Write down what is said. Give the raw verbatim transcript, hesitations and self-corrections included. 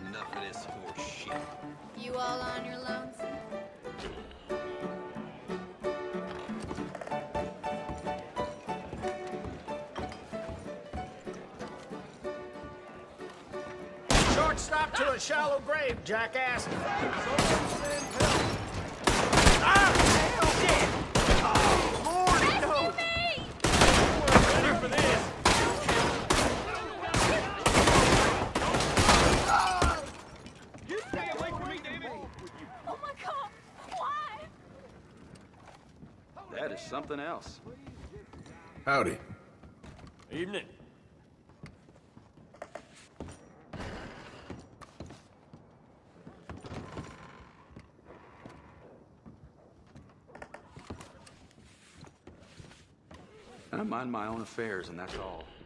enough of this horse shit. You all on your lonesome? Short stop to a shallow grave, jackass. Ah! Hell, shit! Oh, Lordy, no! Ready for this? You stay away from me, David! Oh my God! Why? That is something else. Howdy. Evening. I mind my own affairs, and that's all.